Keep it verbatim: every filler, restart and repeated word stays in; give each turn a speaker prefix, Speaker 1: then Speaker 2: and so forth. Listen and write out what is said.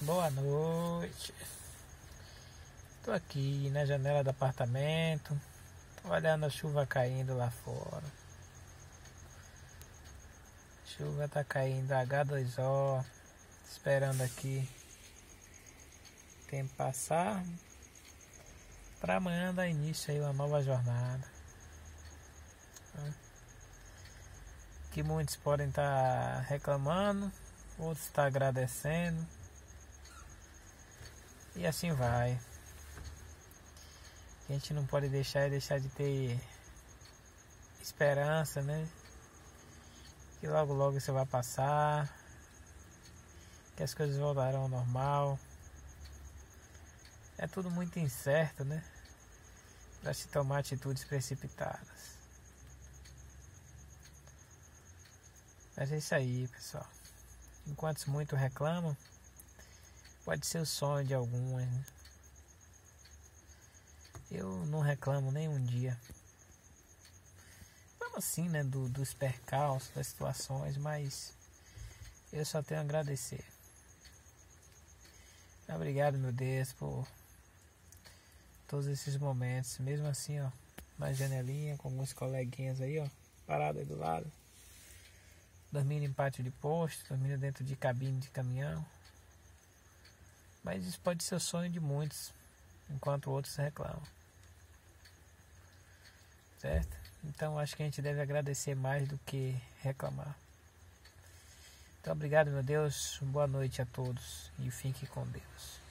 Speaker 1: Boa noite. Tô aqui na janela do apartamento, olhando a chuva caindo lá fora. A chuva tá caindo agá dois ó, esperando aqui o tempo passar para amanhã dar início aí uma nova jornada. Que muitos podem estar reclamando, outros estão agradecendo. E assim vai. A gente não pode deixar e deixar de ter esperança, né? Que logo logo isso vai passar, que as coisas voltarão ao normal. É tudo muito incerto, né? Para se tomar atitudes precipitadas. Mas é isso aí, pessoal. Enquanto muitos reclamam, pode ser o sonho de alguns, né? Eu não reclamo nem um dia. Não assim, né? Do, dos percalços, das situações, mas eu só tenho a agradecer. Obrigado, meu Deus, por todos esses momentos. Mesmo assim, ó, na janelinha, com alguns coleguinhas aí, ó, parado aí do lado. Dormindo em pátio de posto, dormindo dentro de cabine de caminhão. Mas isso pode ser o sonho de muitos, enquanto outros reclamam. Certo? Então acho que a gente deve agradecer mais do que reclamar. Então obrigado, meu Deus. Boa noite a todos e fique com Deus.